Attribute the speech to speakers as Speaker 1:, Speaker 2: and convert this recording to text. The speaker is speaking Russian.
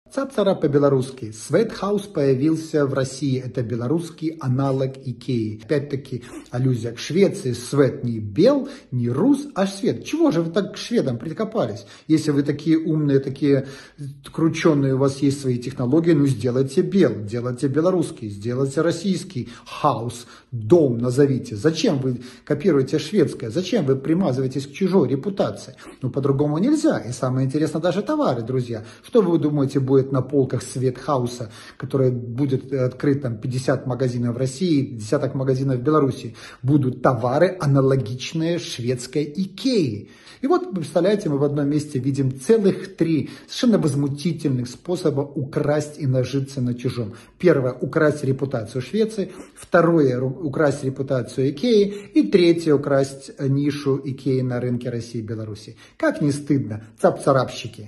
Speaker 1: Цап-царап по-белорусски. Светхаус появился в России. Это белорусский аналог Икеи. Опять-таки аллюзия к Швеции. Свет не бел, не рус, а швед. Чего же вы так к шведам прикопались? Если вы такие умные, такие крученые, у вас есть свои технологии, ну сделайте бел, делайте белорусский, сделайте российский хаус, дом назовите. Зачем вы копируете шведское? Зачем вы примазываетесь к чужой репутации? Ну по-другому нельзя. И самое интересное, даже товары, друзья. Что вы думаете будет на полках Светхауса, который будет открыт там 50 магазинов в России, десяток магазинов в Беларуси, будут товары аналогичные шведской Икеи. И вот, представляете, мы в одном месте видим целых 3 совершенно возмутительных способа украсть и нажиться на чужом. Первое, украсть репутацию Швеции. Второе, украсть репутацию Икеи. И третье, украсть нишу Икеи на рынке России и Беларуси. Как не стыдно, цап-царапщики.